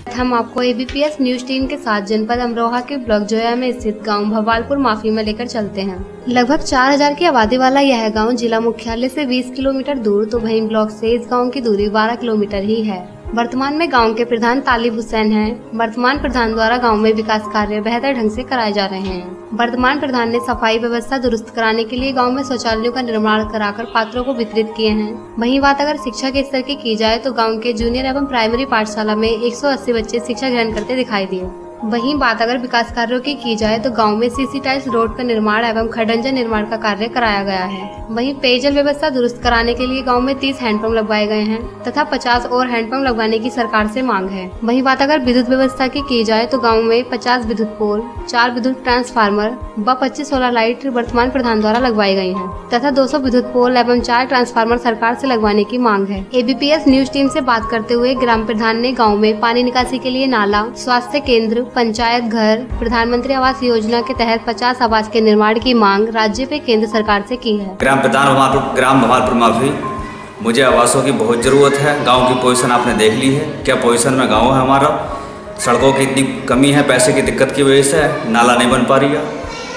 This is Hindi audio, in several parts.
हम आपको एबीपीएस न्यूज टीम के साथ जनपद अमरोहा के ब्लॉक जोया में स्थित गांव भवालपुर माफी में लेकर चलते हैं। लगभग 4000 की आबादी वाला यह गांव जिला मुख्यालय से 20 किलोमीटर दूर तो वहीं ब्लॉक से इस गांव की दूरी 12 किलोमीटर ही है। वर्तमान में गांव के प्रधान तालिब हुसैन हैं। वर्तमान प्रधान द्वारा गांव में विकास कार्य बेहतर ढंग से कराए जा रहे हैं। वर्तमान प्रधान ने सफाई व्यवस्था दुरुस्त कराने के लिए गांव में शौचालयों का निर्माण कराकर पात्रों को वितरित किए हैं। वहीं बात अगर शिक्षा के स्तर की जाए तो गांव के जूनियर एवं प्राइमरी पाठशाला में 180 बच्चे शिक्षा ग्रहण करते दिखाई दिए। वहीं बात अगर विकास कार्यों की जाए तो गांव में सीसी टाइल्स रोड का निर्माण एवं खडंजा निर्माण का कार्य कराया गया है। वहीं पेयजल व्यवस्था दुरुस्त कराने के लिए गांव में 30 हैंडपंप लगवाए गए हैं तथा 50 और हैंडपंप लगवाने की सरकार से मांग है। वहीं बात अगर विद्युत व्यवस्था की जाए तो गांव में 50 विद्युत पोल, 4 विद्युत ट्रांसफार्मर व 25 सोलर लाइट वर्तमान प्रधान द्वारा लगवाई गई है तथा 200 विद्युत पोल एवं 4 ट्रांसफार्मर सरकार से लगवाने की मांग है। एबीपीएस न्यूज टीम से बात करते हुए ग्राम प्रधान ने गाँव में पानी निकासी के लिए नाला, स्वास्थ्य केंद्र, पंचायत घर, प्रधानमंत्री आवास योजना के तहत 50 आवास के निर्माण की मांग राज्य पे केंद्र सरकार से की है। ग्राम भवालपुर माफी, मुझे आवासों की बहुत ज़रूरत है। गांव की पोजीशन आपने देख ली है, क्या पोजीशन में गांव है हमारा। सड़कों की इतनी कमी है, पैसे की दिक्कत की वजह से नाला नहीं बन पा रही है।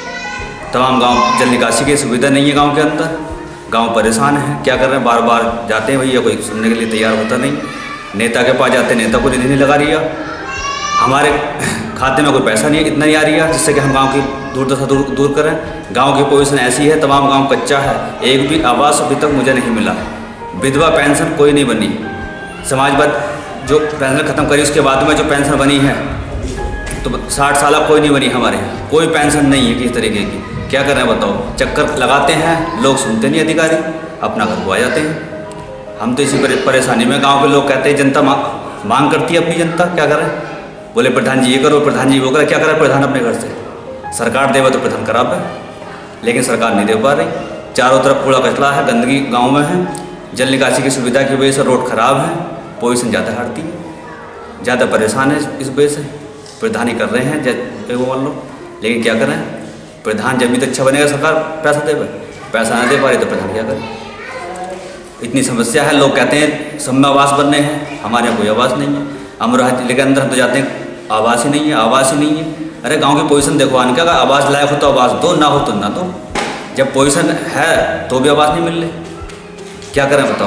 तमाम गांव जल निकासी की सुविधा नहीं है गांव के अंदर। गांव परेशान है, क्या कर रहे हैं, बार बार जाते हैं भैया, कोई सुनने के लिए तैयार होता नहीं। नेता के पास जाते, नेता को निधि नहीं लगा रही है। हमारे खाते में कोई पैसा नहीं है, इतना नहीं आ रही है जिससे कि हम गांव की दुर्दशा दूर करें। गांव की पोजीशन ऐसी है, तमाम गांव कच्चा है, एक भी आवास अभी तक मुझे नहीं मिला। विधवा पेंशन कोई नहीं बनी। समाजवाद जो पेंशन ख़त्म करी उसके बाद में जो पेंशन बनी है तो 60 साल कोई नहीं बनी हमारे यहाँ। कोई पेंशन नहीं है किसी तरीके की। क्या कर रहे हैं बताओ, चक्कर लगाते हैं, लोग सुनते नहीं, अधिकारी अपना घर को आ जाते हैं। हम तो इसी परेशानी में, गाँव के लोग कहते हैं जनता मांग करती है अपनी जनता, क्या करें। बोले प्रधान जी ये करो, प्रधान जी वो करे, क्या करे प्रधान अपने घर से। सरकार देवे तो प्रधान खराब है, लेकिन सरकार नहीं दे पा रही। चारों तरफ कूड़ा कचरा है, गंदगी गांव में है, जल निकासी की सुविधा की वजह से रोड खराब है, पोजीशन ज़्यादा हटती है, ज़्यादा परेशान है इस वजह से। प्रधान ही कर रहे हैं वो मान लो, लेकिन क्या करें, प्रधान जब भी तो अच्छा बनेगा सरकार पैसा देवे, पैसा ना दे पा रही तो प्रधान क्या करे। इतनी समस्या है। लोग कहते हैं सब में आवास बनने हैं, हमारे यहाँ कोई आवास नहीं है। अमरोहा जिले के अंदर हम तो जाते हैं, आवास ही नहीं है, आवास ही नहीं है। अरे गांव की पोजीशन देखो, आने क्या आवास लायक हो तो आवास दो, ना हो तो ना दो। जब पोजीशन है तो भी आवास नहीं मिल रही, क्या करें बताओ।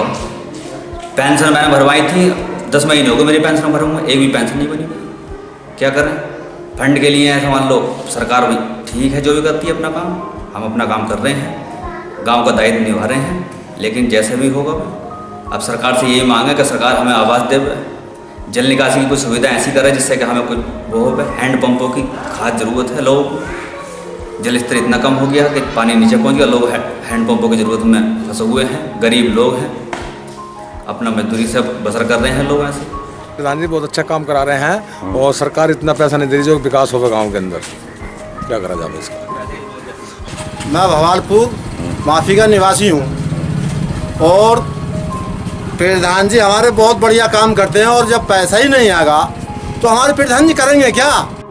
पेंशन मैंने भरवाई थी, 10 महीने हो गए मेरी पेंशन भरूँगा, एक भी पेंशन नहीं बनी। क्या करें, फंड के लिए ऐसा मान लो सरकार भी ठीक है जो भी करती है अपना काम, हम अपना काम कर रहे हैं, गाँव का दायित्व निभा रहे हैं, लेकिन जैसे भी होगा। अब सरकार से यही मांग है कि सरकार हमें आवास दे, जल निकासी की कुछ सुविधा ऐसी करे जिससे कि हमें कुछ वो हो। हैंडपंपों की खास ज़रूरत है लोगों को। जल स्तर इतना कम हो गया कि पानी नीचे पहुंच गया, लोग हैंडपंपों की ज़रूरत में फंसे हुए हैं। गरीब लोग हैं, अपना मजदूरी से बसर कर रहे हैं लोग ऐसे। प्रधान जी बहुत अच्छा काम करा रहे हैं और सरकार इतना पैसा नहीं दे रही जो विकास होगा गाँव के अंदर। क्या करा जाए इसका। मैं भवालपुर माफी का निवासी हूँ और प्रधान जी हमारे बहुत बढ़िया काम करते हैं, और जब पैसा ही नहीं आएगा तो हमारे प्रधान जी करेंगे क्या।